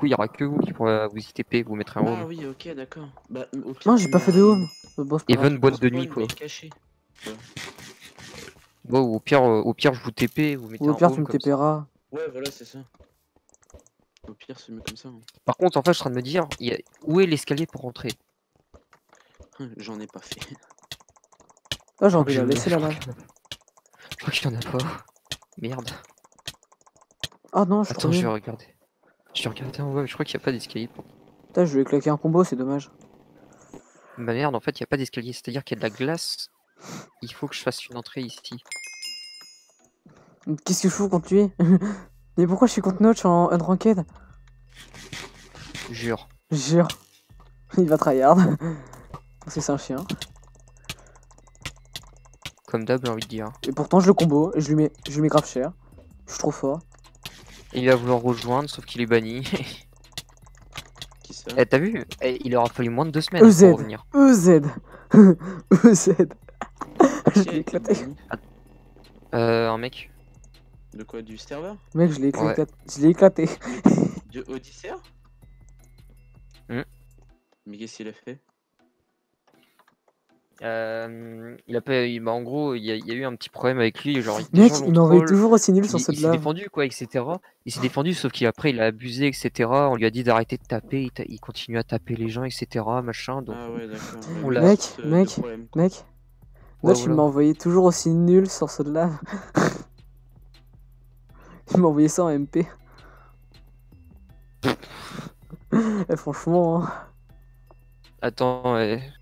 coup, il y aura que vous qui pourrez vous ITP, vous mettre un Ah home. oui, ok, d'accord. Bah, au pire, Non, tu j'ai pas mets fait de home. Bon, c'est pas grave. Even boîte de spawn, nuit, quoi. mais caché. Ouais. Bon, au pire, je vous TP, vous mettez Ou au un pire, tu home me comme ça. TPeras. Ouais, voilà, c'est ça. Au pire, c'est mieux comme ça. Hein. Par contre, en fait, je suis en train de me dire, où est l'escalier pour rentrer? J'en ai pas fait. Ah, Je j'aurais crois que dû la j'ai- laisser je là. crois qu'il y en a pas. Merde. Ah non, je suis trop Attends, je vais nul. regarder. Je vais regarder en bas, mais je crois qu'il n'y a pas d'escalier. Putain, je vais claquer un combo, c'est dommage. Bah merde, en fait, il n'y a pas d'escalier. C'est-à-dire qu'il y a de la glace. Il faut que je fasse une entrée ici. Qu'est-ce que je fous contre lui? Mais pourquoi je suis contre Notch en unranked? Jure. Jure. Il va tryhard. Parce que c'est un chien. Comme d'hab, j'ai envie de dire. Et pourtant, je le combo et je lui mets grave cher. Je suis trop fort. Et il va vouloir rejoindre, sauf qu'il est banni. Qui ça? Eh, t'as vu? Eh, il aura fallu moins de 2 semaines EZ. pour revenir. EZ. EZ. Je Qui a l'ai été éclaté. banni? Un mec. De quoi? Du serveur? Mec, je l'ai Ouais. éclaté. Je l'ai éclaté. De Odyssey? Hmm. Mais qu'est-ce qu'il a fait? Il a pas, bah, en gros, il y a eu un petit problème avec lui. Genre, des Mec, gens l'ont il m'envoie troll. toujours aussi nul sur Il cette s'est lave. défendu, quoi, etc. Il s'est défendu, sauf qu'après, il a abusé, etc. On lui a dit d'arrêter de taper. Il continue à taper les gens, etc. Machin. Donc, Ah ouais, d'accord. on Ouais, l'a- une Mec, sorte mec, de problème, quoi. mec. Ouais, Notch, il voilà. m'a envoyé toujours aussi nul sur cette lave. Il m'a envoyé ça en MP. Et franchement, hein. Attends,